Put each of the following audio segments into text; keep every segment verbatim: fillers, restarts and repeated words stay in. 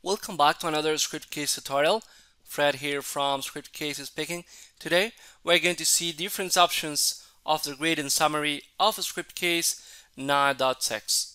Welcome back to another Scriptcase tutorial. Fred here from Scriptcase is speaking. Today we're going to see different options of the grid and summary of a Scriptcase nine point six.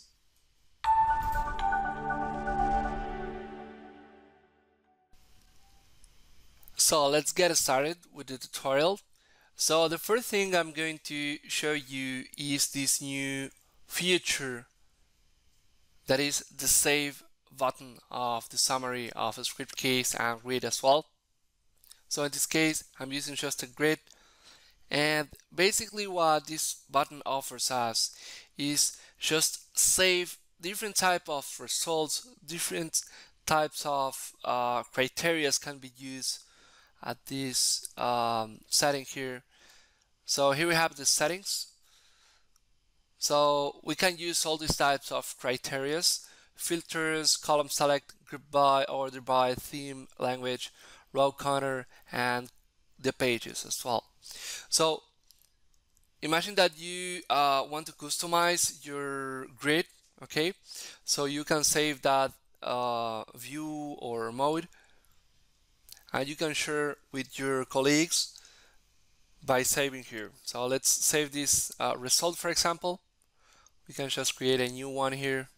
So let's get started with the tutorial. So the first thing I'm going to show you is this new feature that is the save button of the summary of a Scriptcase and grid as well. So in this case, I'm using just a grid, and basically what this button offers us is just save different type of results, different types of uh, criteria can be used at this um, setting here. So here we have the settings. So we can use all these types of criterias: filters, column select, group by, order by, theme, language, row counter, and the pages as well. So imagine that you uh, want to customize your grid, okay? So you can save that uh, view or mode, and you can share with your colleagues by saving here. So let's save this uh, result, for example. We can just create a new one here.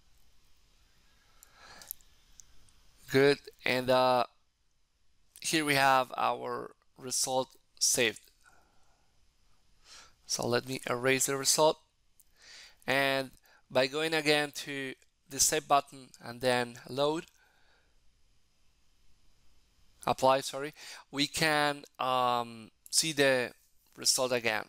Good, and uh, here we have our result saved. So let me erase the result, and by going again to the save button and then load, apply, sorry, we can um, see the result again.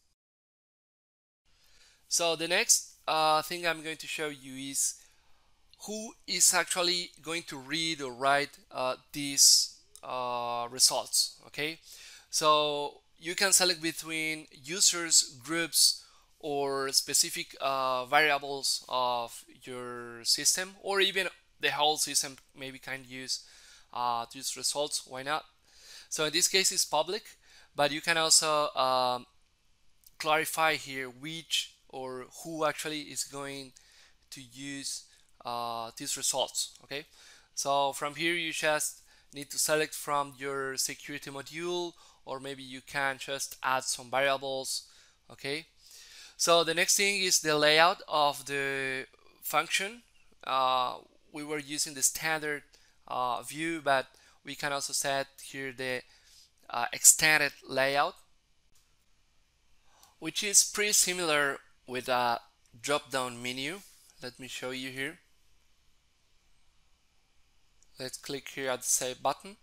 So the next uh, thing I'm going to show you is who is actually going to read or write uh, these uh, results, okay? So you can select between users, groups, or specific uh, variables of your system, or even the whole system maybe can use uh, these results. Why not? So in this case it's public, but you can also um, clarify here which or who actually is going to use uh, these results. Okay, so from here you just need to select from your security module, or maybe you can just add some variables. Okay, so the next thing is the layout of the function. Uh, we were using the standard uh, view, but we can also set here the uh, extended layout, which is pretty similar with a drop-down menu. Let me show you here. Let's click here at the save button,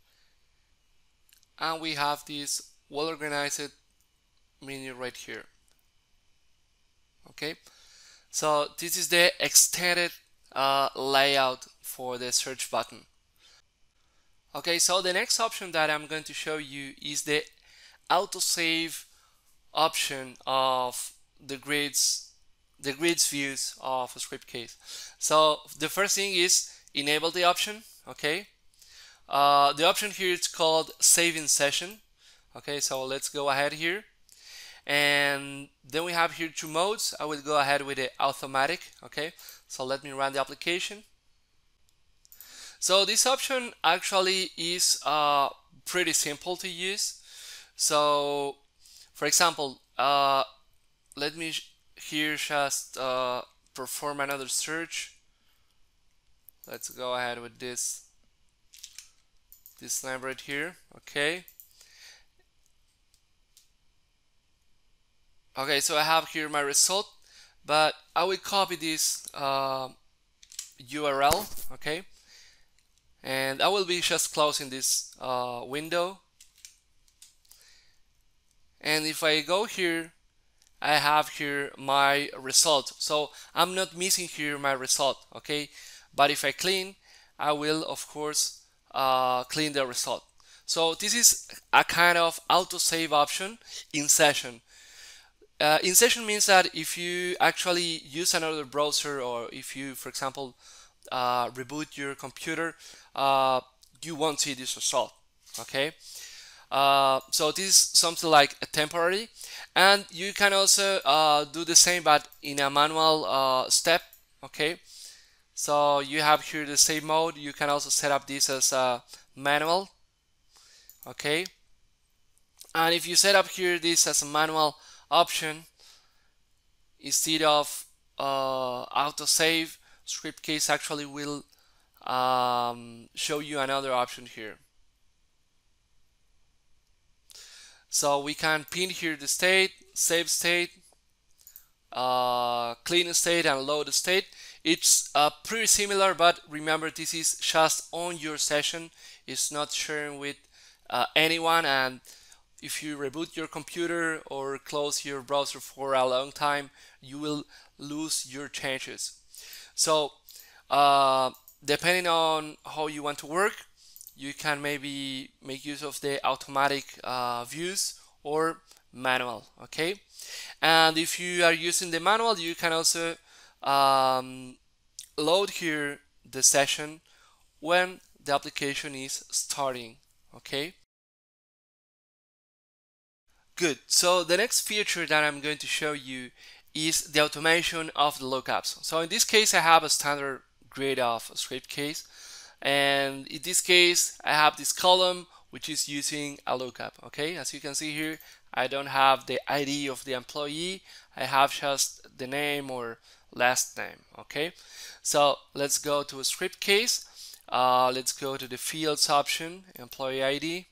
and we have this well-organized menu right here. Okay, so this is the extended uh, layout for the search button. Okay, so the next option that I'm going to show you is the autosave option of the grids the grids views of a Scriptcase. So the first thing is enable the option. Okay, uh, the option here is called save in session. Okay, so let's go ahead here, and then we have here two modes. I will go ahead with the automatic. Okay, so let me run the application. So this option actually is uh, pretty simple to use. So for example, uh, let me here just uh, perform another search. Let's go ahead with this this name right here. Okay, okay, so I have here my result, but I will copy this uh, U R L. Okay, and I will be just closing this uh, window, and if I go here, I have here my result. So I'm not missing here my result. Okay, but if I clean, I will of course uh, clean the result. So this is a kind of autosave option in session. Uh, in session means that if you actually use another browser, or if you, for example, uh, reboot your computer, uh, you won't see this result. Okay, uh, so this is something like a temporary, and you can also uh, do the same but in a manual uh, step. Okay, So you have here the save mode. You can also set up this as a manual. Okay. And if you set up here this as a manual option, instead of uh, autosave, Scriptcase actually will um, show you another option here. So we can pin here the state, save state, uh, clean state, and load state. It's uh, pretty similar, but remember this is just on your session. It's not sharing with uh, anyone, and if you reboot your computer or close your browser for a long time, you will lose your changes. So uh, depending on how you want to work, you can maybe make use of the automatic uh, views or manual. Okay, and if you are using the manual, you can also um, load here the session when the application is starting. Okay, good. So the next feature that I'm going to show you is the automation of the lookups. So in this case, I have a standard grid of Scriptcase, and in this case, I have this column which is using a lookup. Okay, as you can see here, I don't have the I D of the employee. I have just the name or last name. Okay, so let's go to a Scriptcase. Uh, let's go to the fields option, employee I D.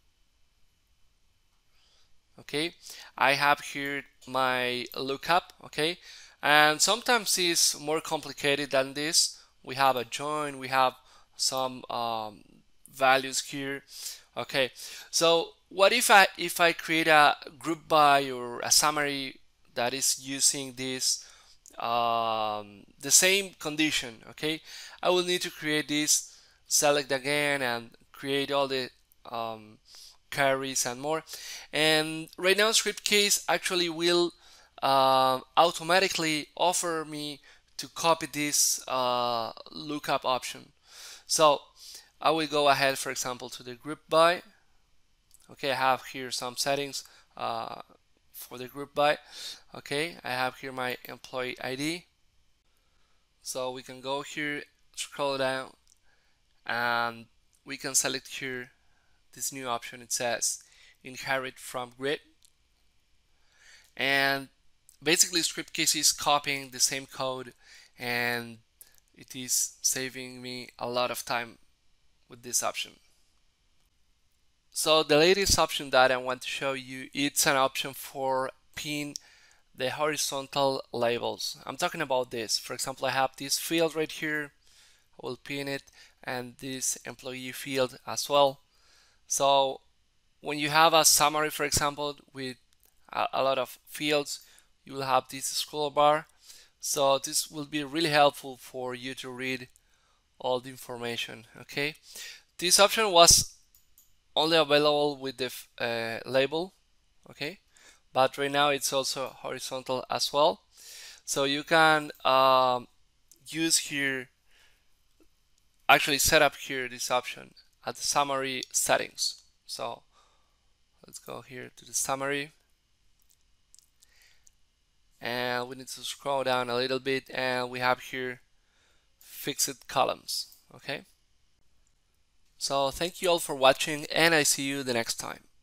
Okay, I have here my lookup. Okay, and sometimes it's more complicated than this. We have a join, we have some um, values here. Okay, so what if I if I create a group by or a summary that is using this um, the same condition? Okay, I will need to create this, select again, and create all the um, carries and more. And right now Scriptcase actually will uh, automatically offer me to copy this uh, lookup option. So I will go ahead, for example, to the group by. Okay, I have here some settings uh, for the group by. Okay, I have here my employee I D. So we can go here, scroll down, and we can select here this new option. It says inherit from grid, and basically Scriptcase is copying the same code, and it is saving me a lot of time with this option. So the latest option that I want to show you, it's an option for pin the horizontal labels. I'm talking about this. For example, I have this field right here. I will pin it, and this employee field as well. So when you have a summary, for example, with a, a lot of fields, you will have this scroll bar. So this will be really helpful for you to read all the information. Okay, this option was only available with the uh, label. Okay, but right now it's also horizontal as well. So you can um, use here, actually set up here this option at the summary settings. So let's go here to the summary, and we need to scroll down a little bit, and we have here fixed columns. Okay, so thank you all for watching, and I see you the next time.